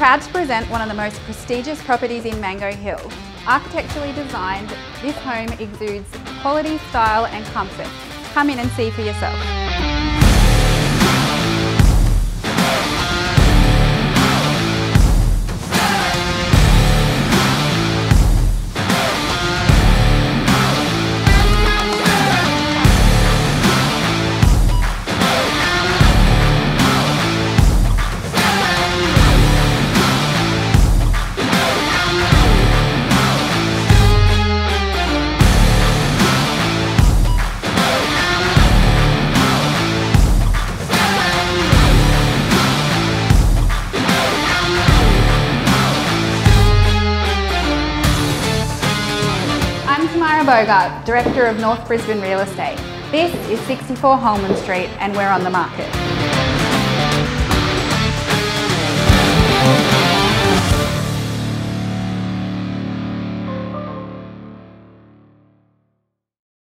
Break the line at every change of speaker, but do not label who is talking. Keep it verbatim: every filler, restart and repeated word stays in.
proud to present one of the most prestigious properties in Mango Hill. Architecturally designed, this home exudes quality, style and comfort. Come in and see for yourself. I'm Tamara Borghardt, Director of North Brisbane Real Estate. This is sixty-four Holman Street and we're on the market.